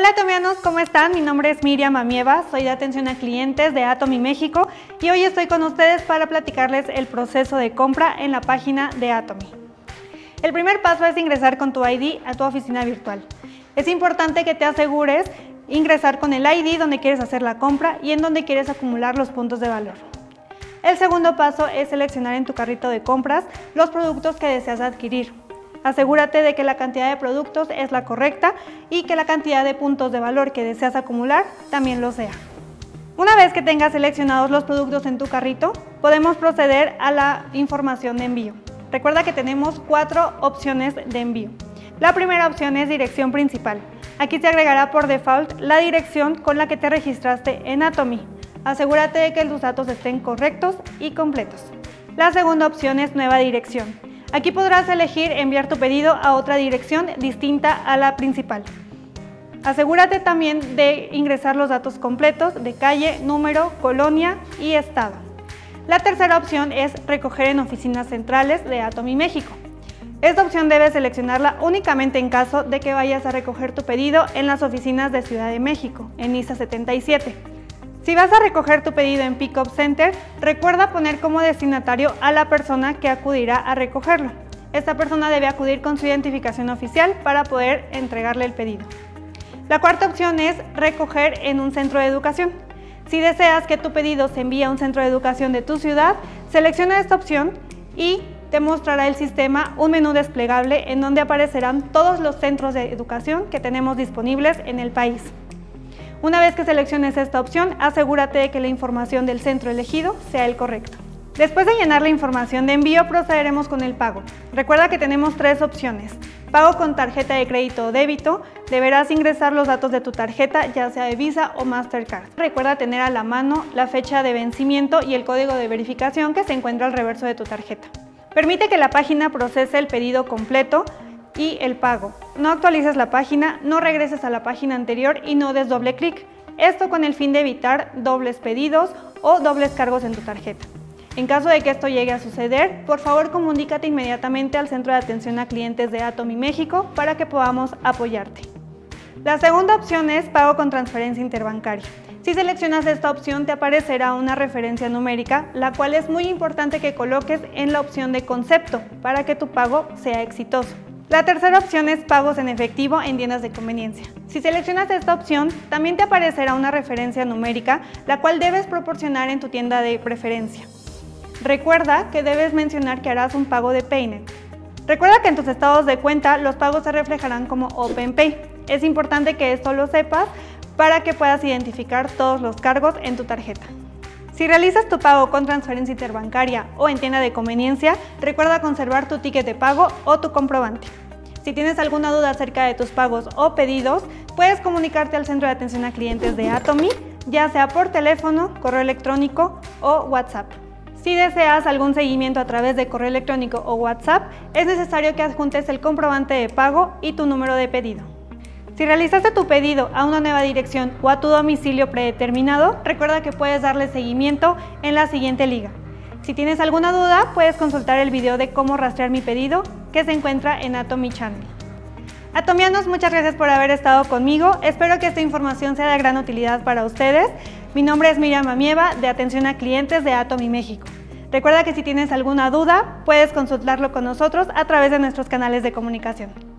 Hola atomianos, ¿cómo están? Mi nombre es Miriam Amieva, soy de atención a clientes de Atomy México y hoy estoy con ustedes para platicarles el proceso de compra en la página de Atomy. El primer paso es ingresar con tu ID a tu oficina virtual. Es importante que te asegures ingresar con el ID donde quieres hacer la compra y en donde quieres acumular los puntos de valor. El segundo paso es seleccionar en tu carrito de compras los productos que deseas adquirir. Asegúrate de que la cantidad de productos es la correcta y que la cantidad de puntos de valor que deseas acumular también lo sea. Una vez que tengas seleccionados los productos en tu carrito, podemos proceder a la información de envío. Recuerda que tenemos 4 opciones de envío. La primera opción es dirección principal. Aquí te agregará por default la dirección con la que te registraste en Atomy. Asegúrate de que tus datos estén correctos y completos. La segunda opción es nueva dirección. Aquí podrás elegir enviar tu pedido a otra dirección distinta a la principal. Asegúrate también de ingresar los datos completos de calle, número, colonia y estado. La tercera opción es recoger en oficinas centrales de Atomy México. Esta opción debes seleccionarla únicamente en caso de que vayas a recoger tu pedido en las oficinas de Ciudad de México, en ISA 77. Si vas a recoger tu pedido en Pickup Center, recuerda poner como destinatario a la persona que acudirá a recogerlo. Esta persona debe acudir con su identificación oficial para poder entregarle el pedido. La cuarta opción es recoger en un centro de educación. Si deseas que tu pedido se envíe a un centro de educación de tu ciudad, selecciona esta opción y te mostrará el sistema un menú desplegable en donde aparecerán todos los centros de educación que tenemos disponibles en el país. Una vez que selecciones esta opción, asegúrate de que la información del centro elegido sea el correcto. Después de llenar la información de envío, procederemos con el pago. Recuerda que tenemos 3 opciones. Pago con tarjeta de crédito o débito. Deberás ingresar los datos de tu tarjeta, ya sea de Visa o Mastercard. Recuerda tener a la mano la fecha de vencimiento y el código de verificación que se encuentra al reverso de tu tarjeta. Permite que la página procese el pedido completo y el pago. No actualices la página, no regreses a la página anterior y no des doble clic. Esto con el fin de evitar dobles pedidos o dobles cargos en tu tarjeta. En caso de que esto llegue a suceder, por favor comunícate inmediatamente al Centro de Atención a Clientes de Atomy México para que podamos apoyarte. La segunda opción es pago con transferencia interbancaria. Si seleccionas esta opción te aparecerá una referencia numérica, la cual es muy importante que coloques en la opción de concepto para que tu pago sea exitoso. La tercera opción es pagos en efectivo en tiendas de conveniencia. Si seleccionas esta opción, también te aparecerá una referencia numérica, la cual debes proporcionar en tu tienda de preferencia. Recuerda que debes mencionar que harás un pago de Paynet. Recuerda que en tus estados de cuenta los pagos se reflejarán como OpenPay. Es importante que esto lo sepas para que puedas identificar todos los cargos en tu tarjeta. Si realizas tu pago con transferencia interbancaria o en tienda de conveniencia, recuerda conservar tu ticket de pago o tu comprobante. Si tienes alguna duda acerca de tus pagos o pedidos, puedes comunicarte al Centro de Atención a Clientes de Atomy, ya sea por teléfono, correo electrónico o WhatsApp. Si deseas algún seguimiento a través de correo electrónico o WhatsApp, es necesario que adjuntes el comprobante de pago y tu número de pedido. Si realizaste tu pedido a una nueva dirección o a tu domicilio predeterminado, recuerda que puedes darle seguimiento en la siguiente liga. Si tienes alguna duda, puedes consultar el video de cómo rastrear mi pedido que se encuentra en Atomy Channel. Atomianos, muchas gracias por haber estado conmigo. Espero que esta información sea de gran utilidad para ustedes. Mi nombre es Miriam Amieva, de atención a clientes de Atomy México. Recuerda que si tienes alguna duda, puedes consultarlo con nosotros a través de nuestros canales de comunicación.